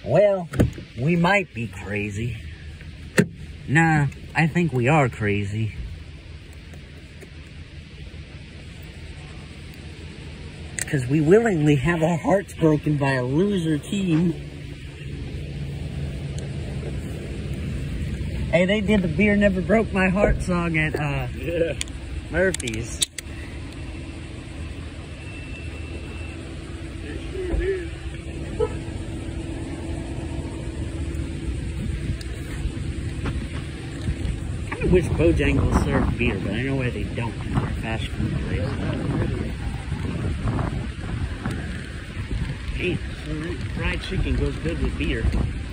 Well, we might be crazy. Nah, I think we are crazy. Because we willingly have our hearts broken by a loser team. Hey, they did the Beer Never Broke My Heart song at Murphy's. I wish Bojangles served beer, but I know where they don't. They're a fast food place. Hey, fried chicken goes good with beer.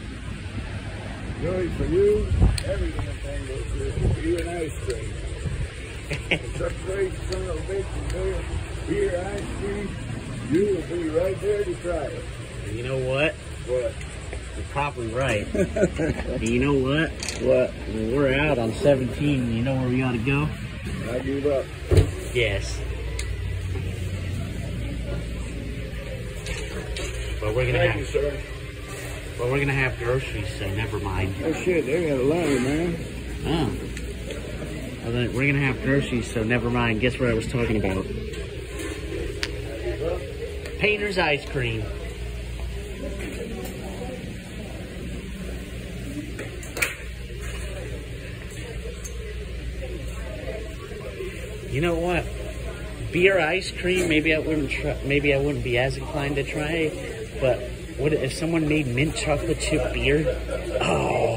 Joey, for you, every damn thing goes good. For you and ice cream. It's a great son of a bitch and beer, ice cream. You will be right there to try it. You know what? What? You're probably right. You know what? What? When we're out on 17, you know where we ought to go? I give up. Yes. But we're gonna Thank have, you, sir. well, we're gonna have groceries, so never mind. Oh shit, they got a line, man. Oh. Well, then we're gonna have groceries, so never mind. Guess what I was talking about? Painter's ice cream. You know what? Beer ice cream. Maybe I wouldn't try. Maybe I wouldn't be as inclined to try it. But what if someone made mint chocolate chip beer? Oh.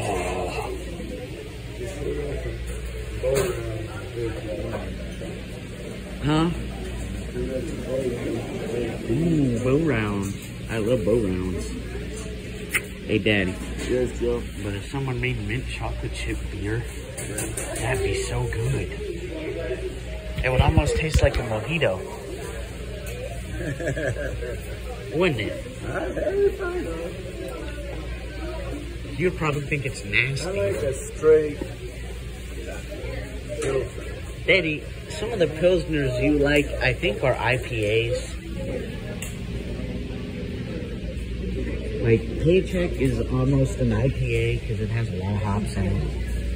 Huh? Ooh, bow rounds. I love bow rounds. Hey, Daddy. Yes, Joe. But if someone made mint chocolate chip beer, that'd be so good. It would almost taste like a mojito. Wouldn't it? You'd probably think it's nasty. I like a straight Pilsner. Daddy, some of the Pilsners you like, I think, are IPAs. Like, Paycheck is almost an IPA because it has a lot of hops in it.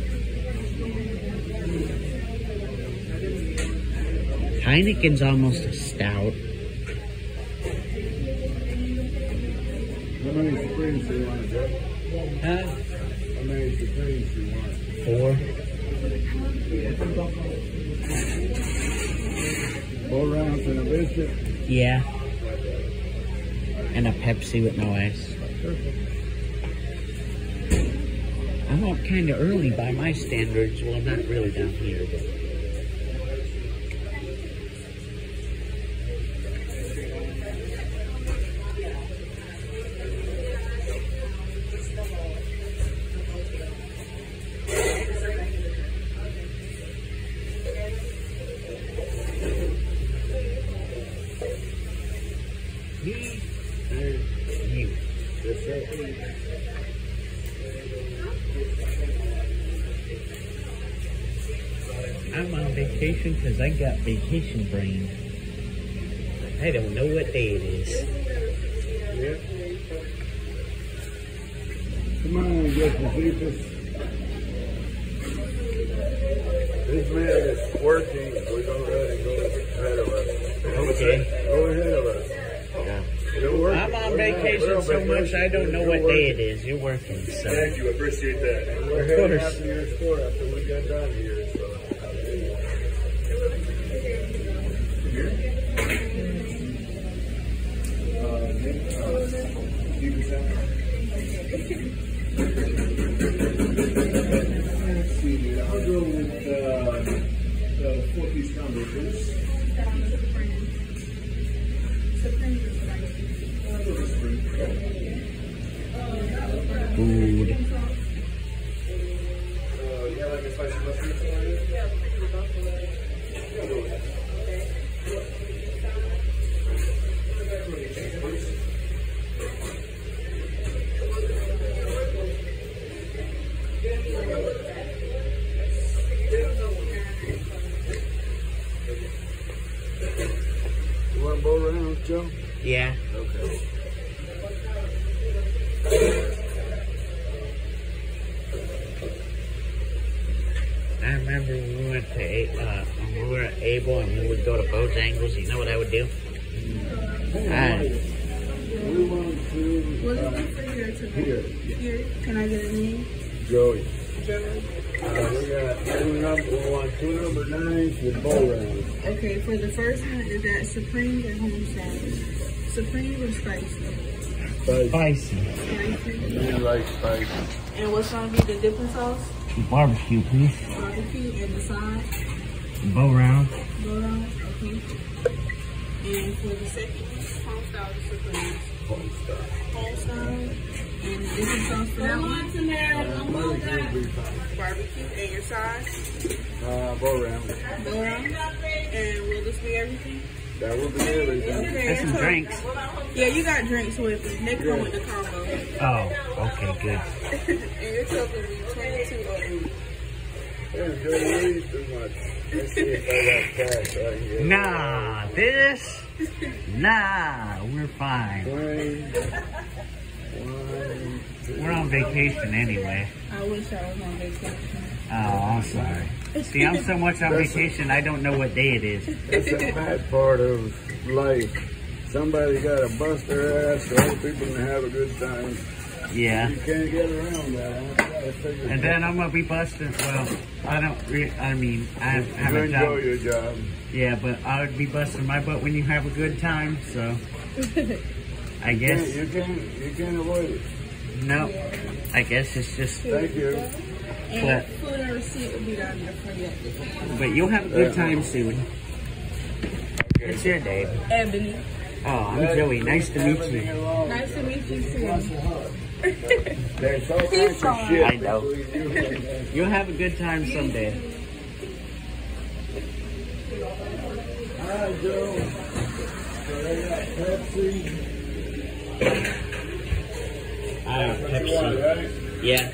Heineken's almost a stout. How many Supremes do you want, Joe? Huh? How many Supremes do you want? 4. 4 rounds and a biscuit? Yeah. And a Pepsi with no ice. I'm up kind of early by my standards. Well, not really down here, but... Me or you? Yes, sir. I'm on vacation because I got vacation brain. I don't know what day it is. Yeah. Come on, Justin Cephas. This man is working. We're going to let him go ahead of us. Okay. Go ahead of us. Yeah. You're working. I'm on vacation so much I don't know what day it is. You're working, so. Thank you. I appreciate that. And we're heading out to your store after we got done here. So. Here? Let's see here. I'll go with the 4-piece combo, please. Food. You have like a spicy mushroom? You want both rounds, Joe? Yeah. Okay. when we were able and we would go to Bojangles, you know what I would do? We want to. Was it for here today? Here. Can I get a name? Joey. Joey. We got two number 9s with bow rounds. Okay, for the first one, is that supreme or homestyle? Supreme or spicy? Spicy. Spicy. We like spicy. And what's gonna be the dipping sauce? Barbecue, please. Barbecue and the side? Bow round. Bow round, okay. And for the second one, homestyle or supreme? Homestyle. And the dipping sauce for that one? Barbecue will be fine. Barbecue. And your size? Bow round. Bow round. And will this be everything? That will be everything. Okay. There's some drinks. Yeah, you got drinks with it. They come with the combo. Oh, okay, good. And your total will be $22.08. Don't too much. Let's see if I got cash right here. Nah, this? Nah, we're fine. 1, We're on vacation anyway. I wish I was on vacation. Oh, I'm sorry. See, I'm so much on vacation, I don't know what day it is. That's a bad part of life. Somebody got to bust their ass so other people can have a good time. Yeah. You can't get around that. And then I'm gonna be busting. Well, I have You a enjoy job. your job. Yeah, but I would be busting my butt when you have a good time. So, I guess You can't avoid it. no. I guess it's just. Thank you. And food and receipt will be down there for you at the time. But you'll have a good time soon. It's your day. Ebony. Oh, I'm Joey. Nice to meet you. Nice to meet you too. There's all kinds of shit. I know. between you and- You'll have a good time someday. Hi, Joe. So they got Pepsi. I have What you want, Pepsi. right? Yeah.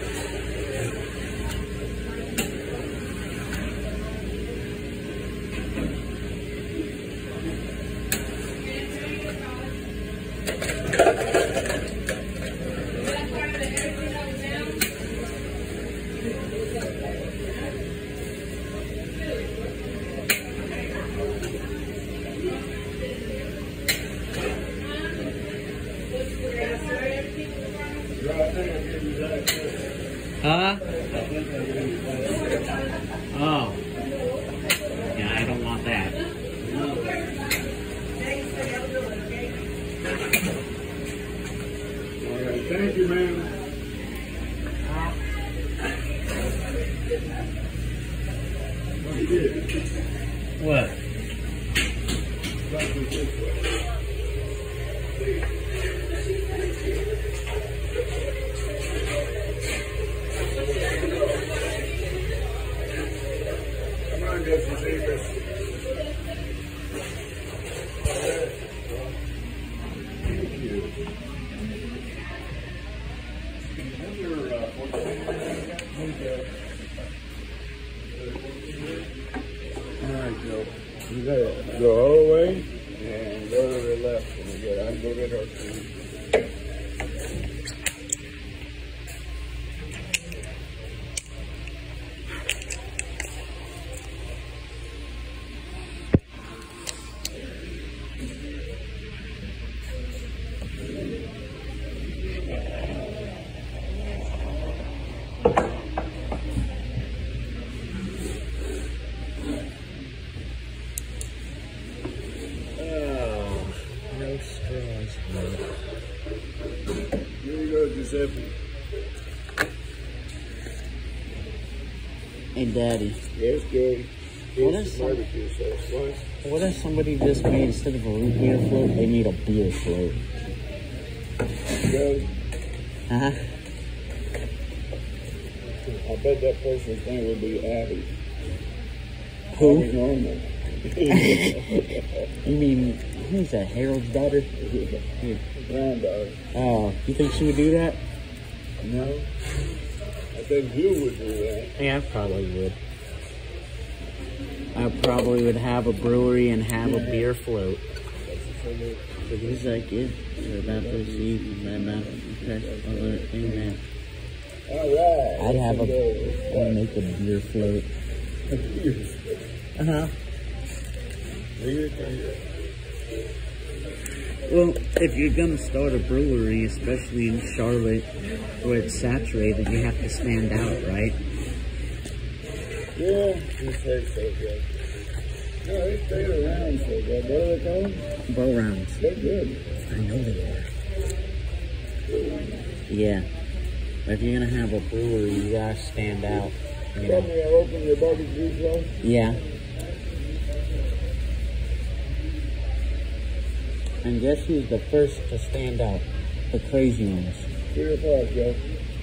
Huh? Oh. Yeah, I don't want that. All right, thank you, man. What? Come on, Justin, save this. Thank you. All right, Joe. You gotta go all the way and go to the left when you get. I go get her too. Oh, no straws. Here you go, Giuseppe. Hey, Daddy. Yes, Joey. What Here's is the barbecue sauce. What? What if somebody just made, instead of a root beer float, they made a beer float? Joey, Huh? I bet that person's name would be Abby. Who? Abby Norman. You mean, who's that, Harold's daughter? Granddaughter. Oh, you think she would do that? No. I think you would do that. Yeah, I probably would. I probably would have a brewery and have a beer float. So he's like, yeah, we're about to see, okay, amen. All right. I'd make a beer float. Uh-huh. Leave it to you. Well, if you're gonna start a brewery, especially in Charlotte, where it's saturated, you have to stand out, right? Yeah, you say so, yeah. No, they stay around so good. What are they called? Bow rounds. They're good. I know they are. Yeah. If you're gonna have a brewery, you gotta stand out. You know? Tell me, I open your barbecue sauce? Yeah. And guess who's the first to stand out? The crazy ones. 3 o'clock, Joe.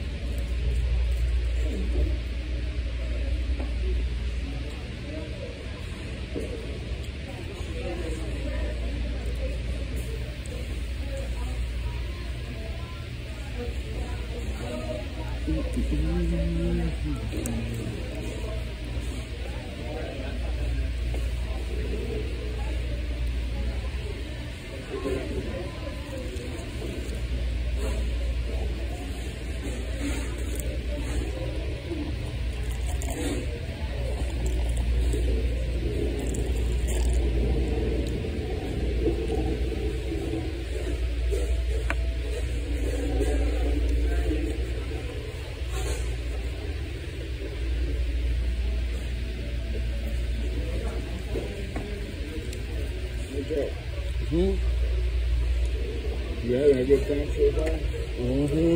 Hmm? You having a good time so far? Mm-hmm.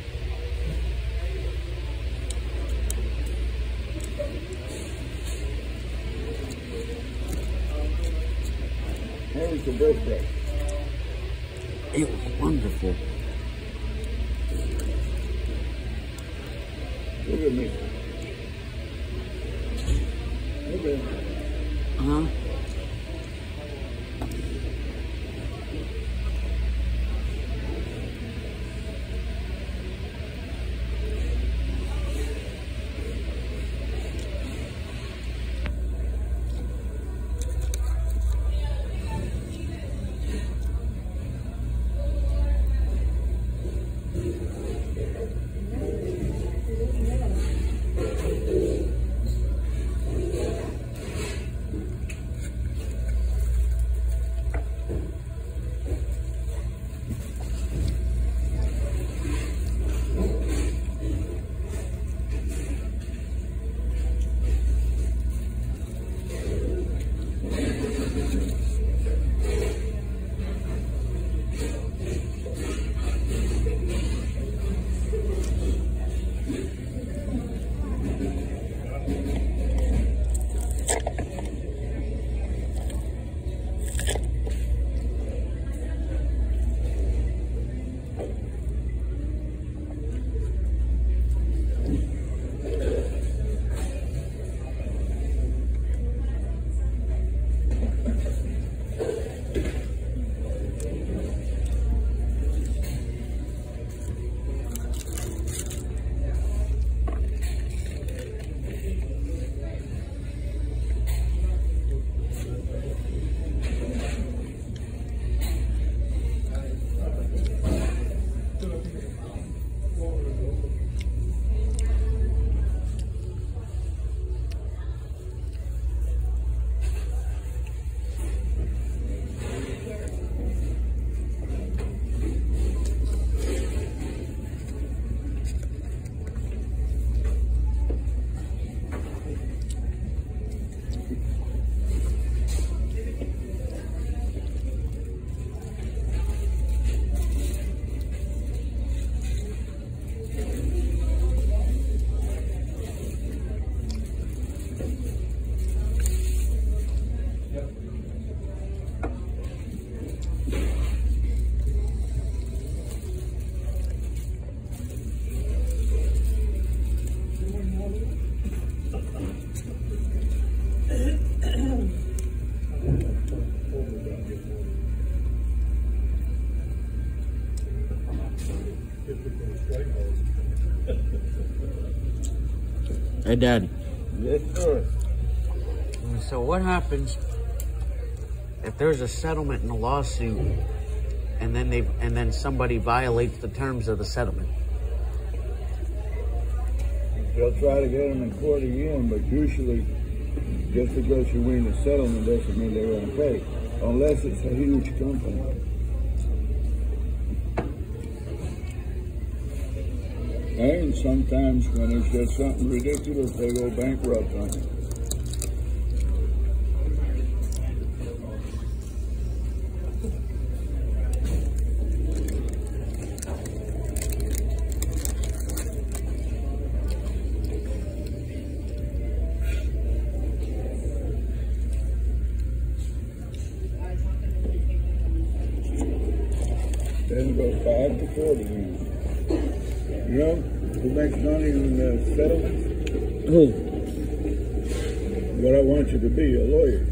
How was your birthday? It was wonderful. Look at me. Okay. Uh-huh. Hey, Daddy. Yes, sir. So what happens if there's a settlement in a lawsuit, and then somebody violates the terms of the settlement? They'll try to get them in court again, but usually Just because you win the settlement doesn't mean they're going to pay, unless it's a huge company. And sometimes when it's just something ridiculous, they go bankrupt on it. Then go 5 to 40 now. You know who makes money in the settlements? Who? What I want you to be, a lawyer.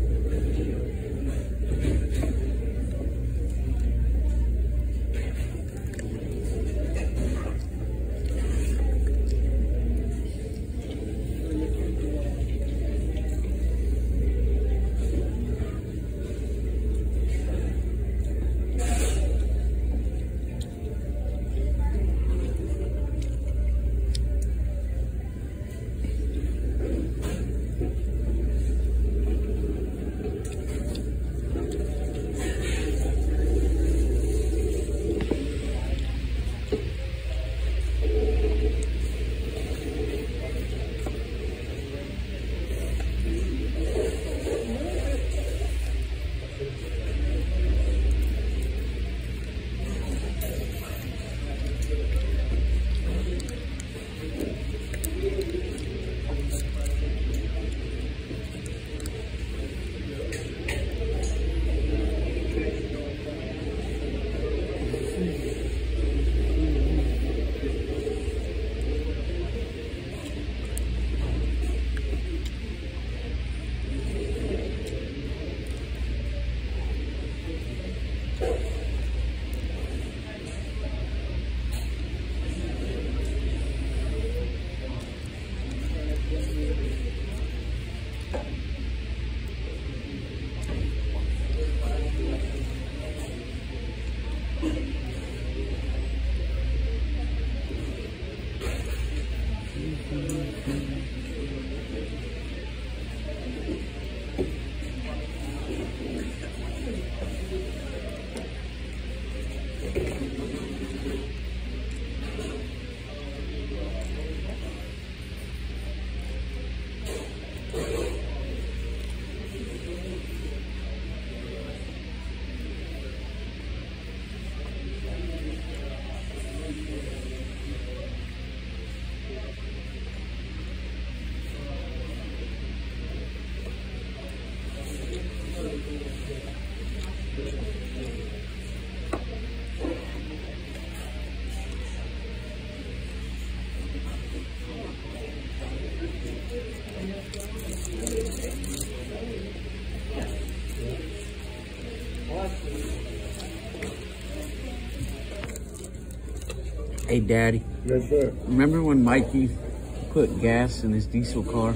Hey, Daddy. Yes, sir. Remember when Mikey put gas in his diesel car?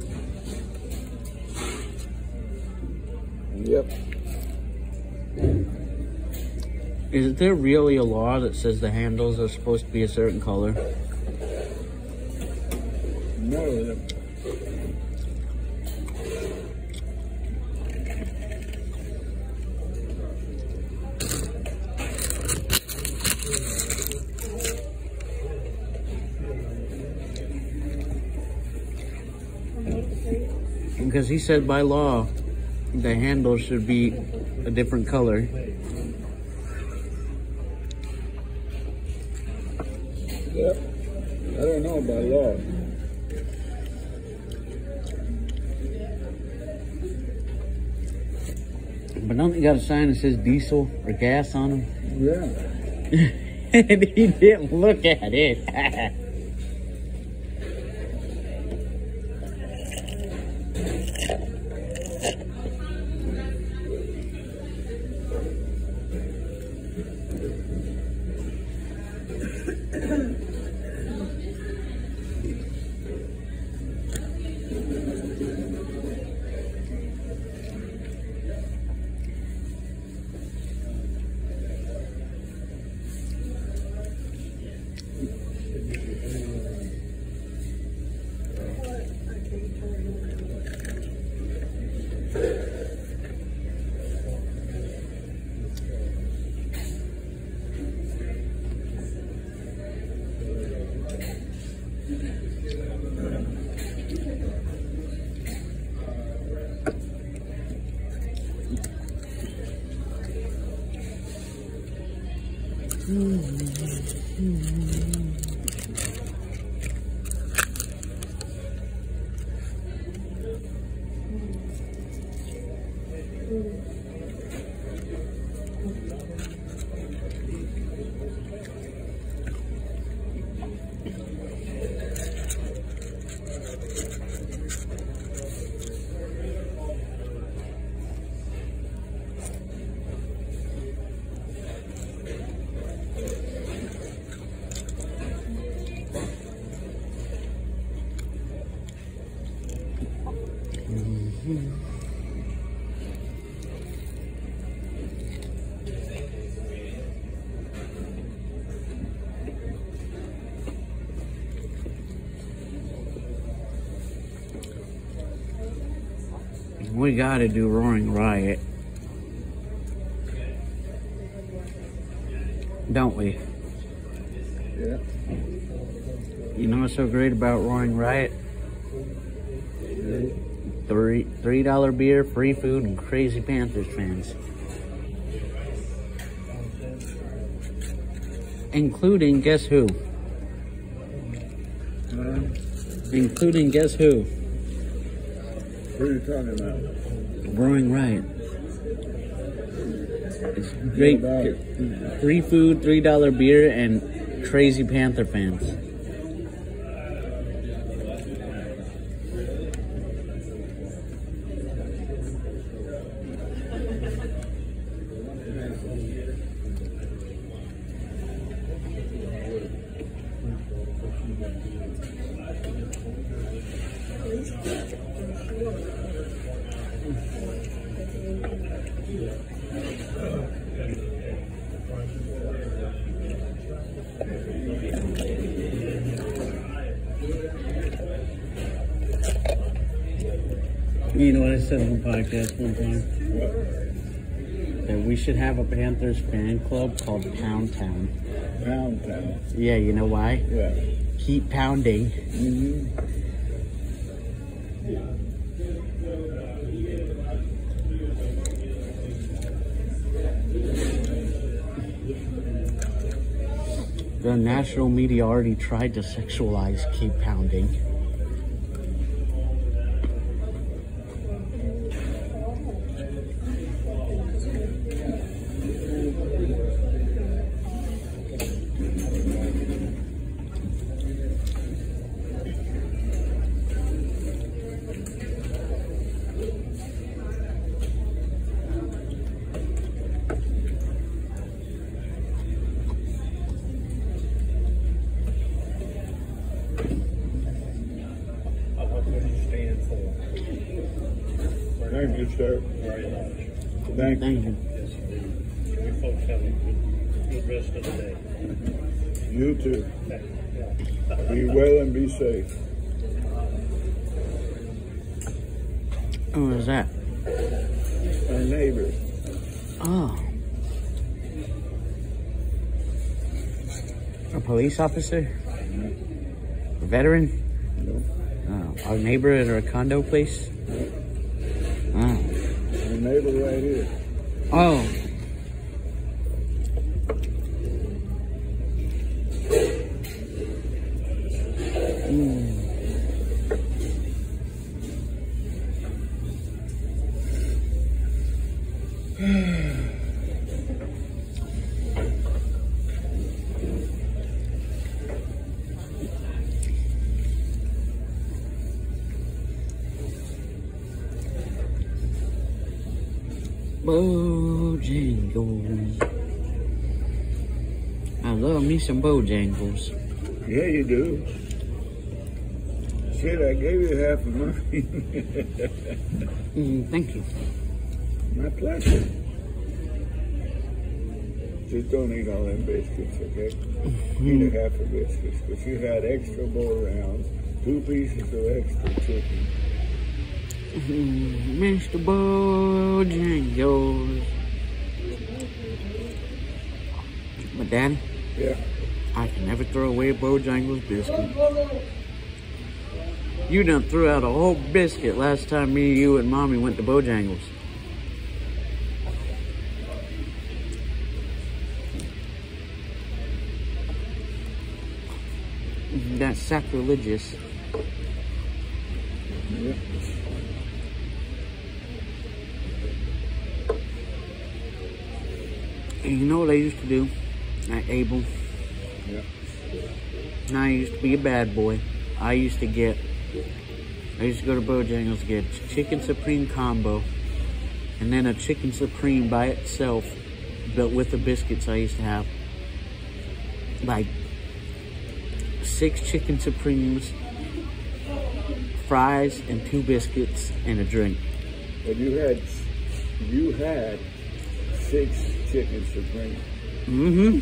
Yep. Is there really a law that says the handles are supposed to be a certain color? No. Because he said by law, the handle should be a different color. Yep. I don't know by law. But don't you got a sign that says diesel or gas on them? Yeah. And he didn't look at it. We gotta do Roaring Riot. Don't we? Yeah. You know what's so great about Roaring Riot? $3 beer, free food, and crazy Panthers fans. Including, guess who? Including, guess who? What are you talking about? Roaring Riot. It's great. Free food, $3 beer, and crazy Panther fans. You know what I said on the podcast one time? That we should have a Panthers fan club called Pound Town. Pound Town. Yeah, you know why? Yeah. Keep pounding. The national media already tried to sexualize Keep Pounding. Thank you, sir. Very much. Thank you. Thank you. You folks have a good rest of the day. You too. Yeah. Be well and be safe. Who was that? Our neighbor. Oh. A police officer? A veteran? No. Oh, our neighbor at our condo place? Oh. Our neighbor right here. Oh. Bojangles. I love me some Bojangles. Yeah, you do. Shit, I gave you half of mine. Thank you. My pleasure. Just don't eat all them biscuits, okay? Eat a half of biscuits. But you had extra bowl rounds, 2 pieces of extra chicken. Mr. Bojangles. But Daddy, Yeah. I can never throw away a Bojangles biscuit. You done threw out a whole biscuit last time me, you, and Mommy went to Bojangles. That's sacrilegious. Yeah. And you know what I used to do at Abel? Yeah. And I used to be a bad boy. I used to go to Bojangles to get a chicken supreme combo and then a chicken supreme by itself, but with the biscuits I used to have. Like 6 chicken supremes, fries, and 2 biscuits, and a drink. But you had 6 chicken supreme. Mm-hmm.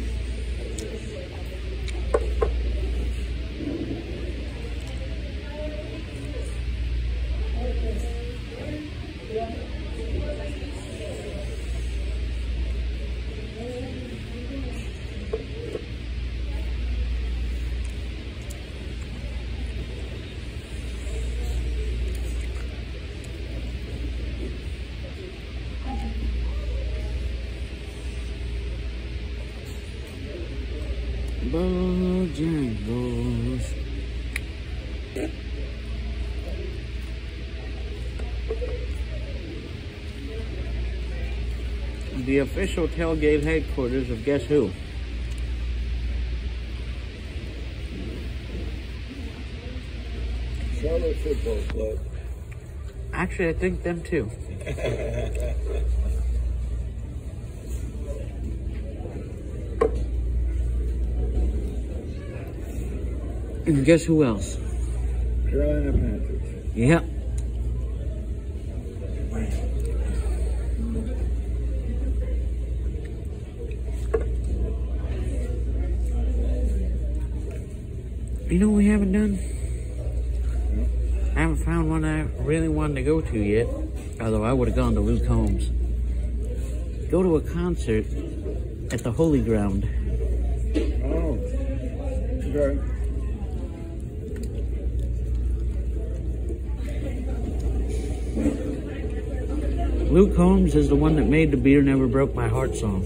Bojangles. The official tailgate headquarters of guess who? Charlotte Football Club. Actually, I think them too. And guess who else? Carolina Panthers. Yep. You know what we haven't done? I haven't found one I really wanted to go to yet. Although I would have gone to Luke Holmes. Go to a concert at the Holy Ground. Oh. Okay. Luke Holmes is the one that made the Beer Never Broke My Heart song.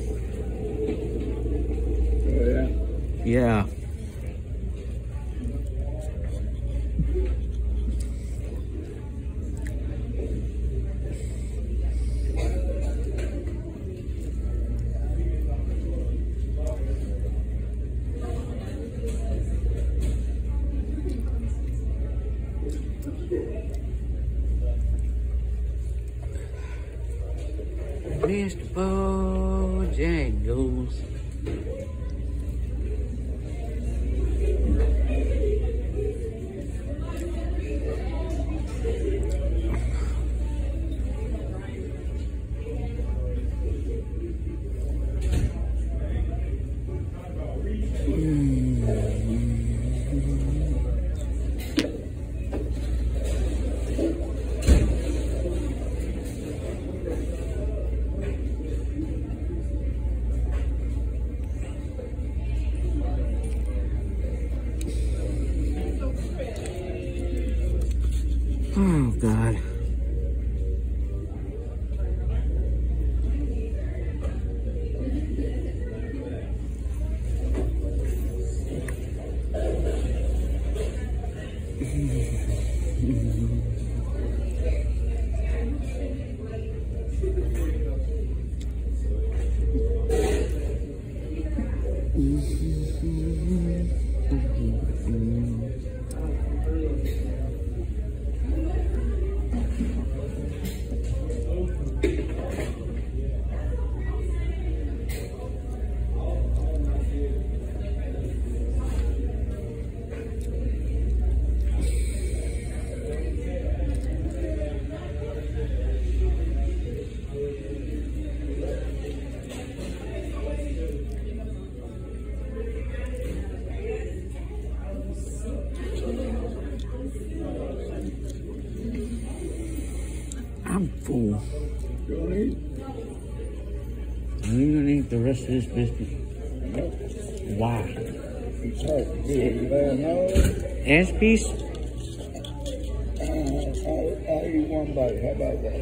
Oh, yeah? Yeah. Mr. Bojangles. Oh, God. I'm full. You want to eat? I'm gonna eat the rest of this biscuit. Nope. Why? It's hard to do. No. Ass piece? I'll eat one bite. How about that?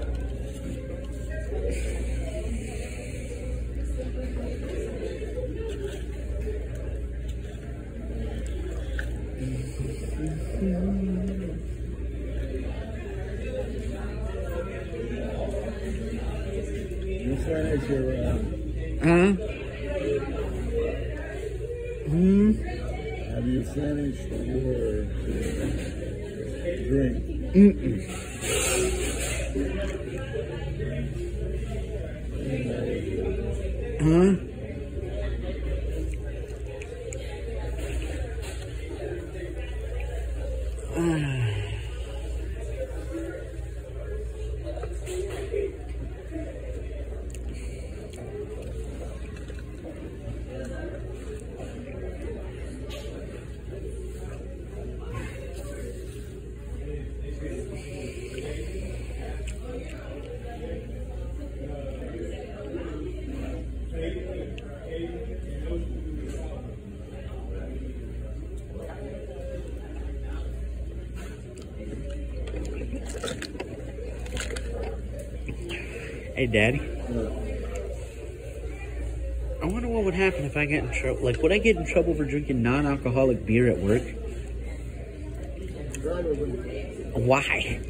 You finish your Huh? have you finished your drink? Huh? Hey, Daddy. I wonder what would happen if I get in trouble. Like, would I get in trouble for drinking non-alcoholic beer at work? Why?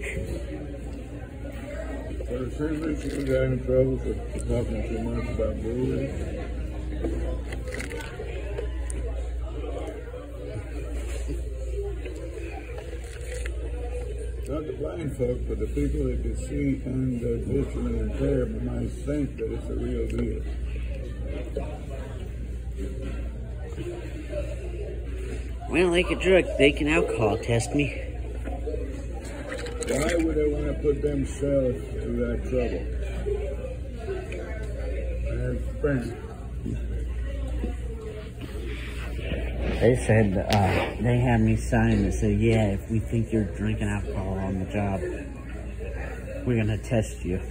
Well, it seems that you got in trouble for talking too much about booze. Not the blind folk, but the people that can see and visually impaired might think that it's a real deal. Well, they can alcohol test me. Why would they want to put themselves through that trouble? And friend. They said they had me sign that said, yeah, if we think you're drinking alcohol on the job, we're gonna test you.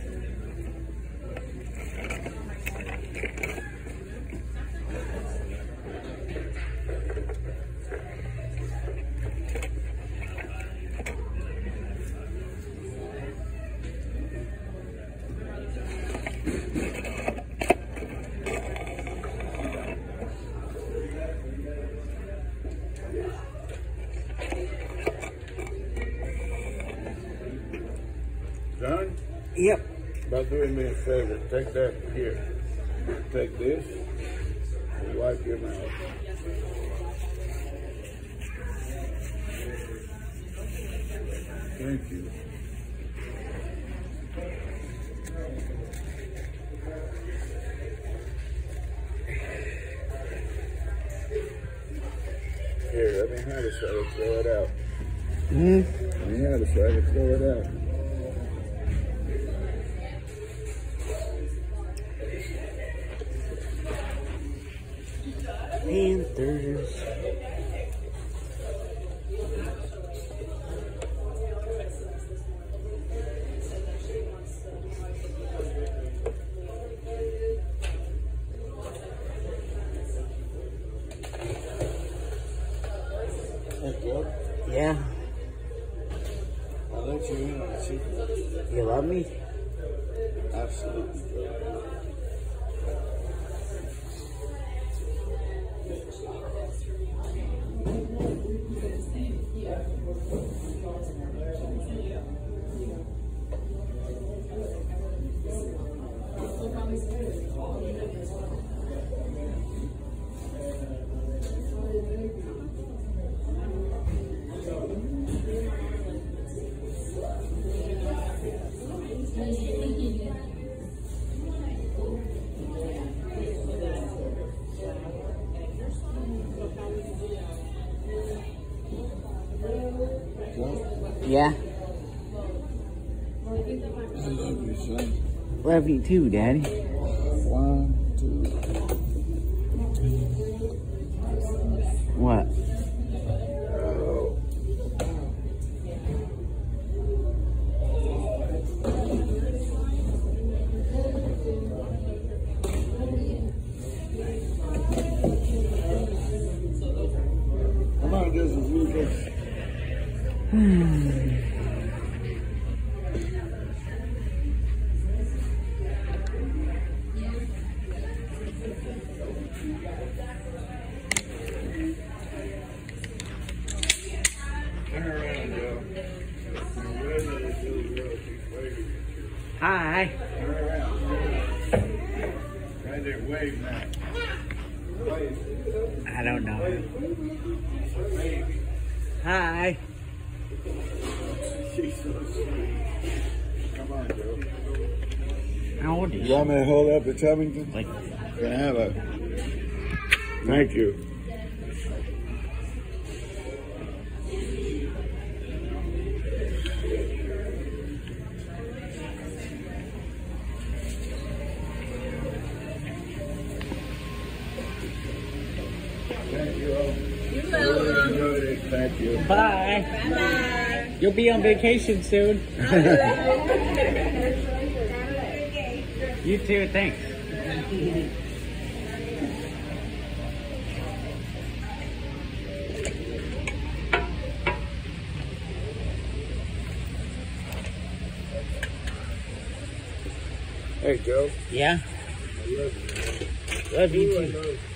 Done? Yep. About doing me a favor. Take that here. Take this and wipe your mouth. Thank you. Here, let me have it so I can throw it out. Let me have it so I can throw it out. Panthers. Yeah. I'll let you in on the secret. You love me? Absolutely. Yeah. I love you, son. Love you too, Daddy. 1, 2. What? Oh. Come on, this is Lucas. Hi. Right there, wave now. I don't know. Hi. She's so sweet. Come on, Joe. How old is You want me to hold up the Covington? Like, Can I have a... Thank you. Thank you all. You're I really welcome. enjoyed it. Thank you. bye. Bye-bye. You'll be on vacation soon. You too, thanks. Hey, Joe. Yeah? I love you, man. Love you Ooh, I too. love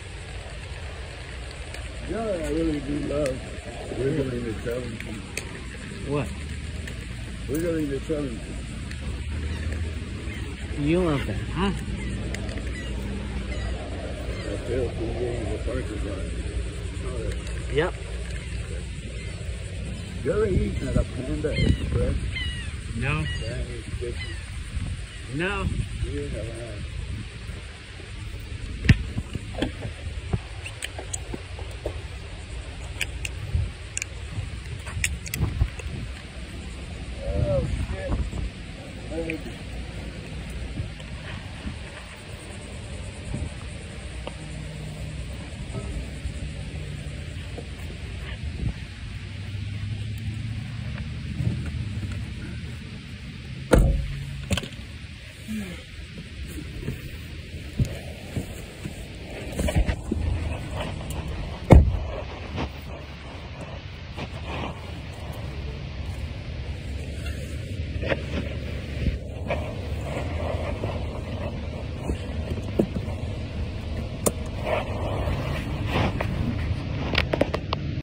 you. No, I really do love wiggling the tongue. What? Wiggling the tongue. You love that, huh? I feel from getting the parking lot. Yep. You ever eaten at a Panda Express? No. Chinese chicken? No. You never have.